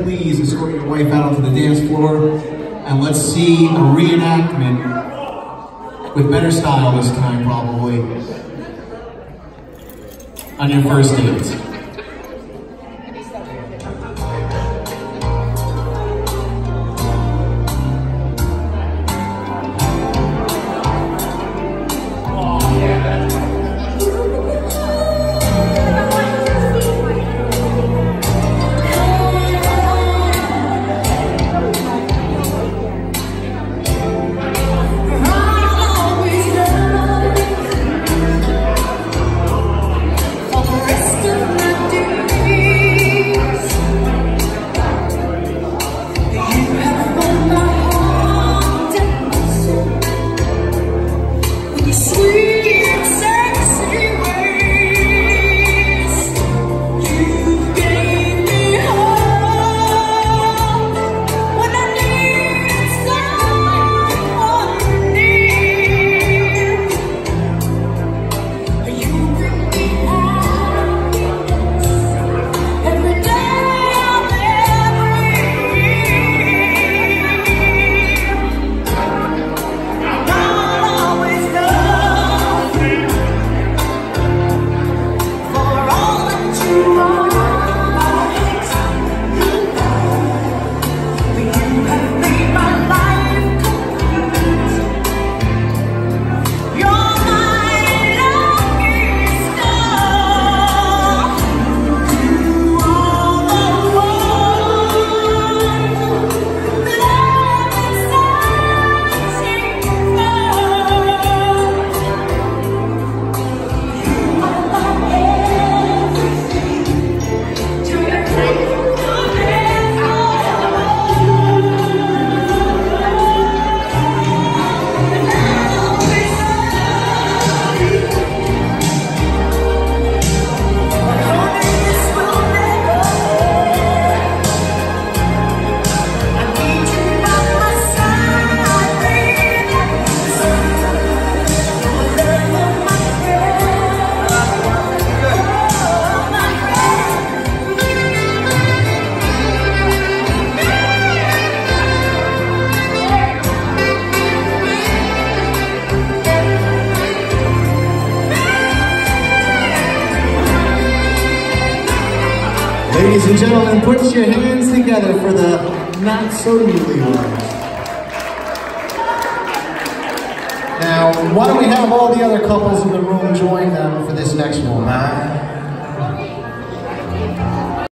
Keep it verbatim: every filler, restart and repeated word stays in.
please escort your wife out onto the dance floor and let's see a reenactment with better style this time, probably, on your first date. Ladies and gentlemen, put your hands together for the not so newlyweds. Now, why don't we have all the other couples in the room join them for this next one?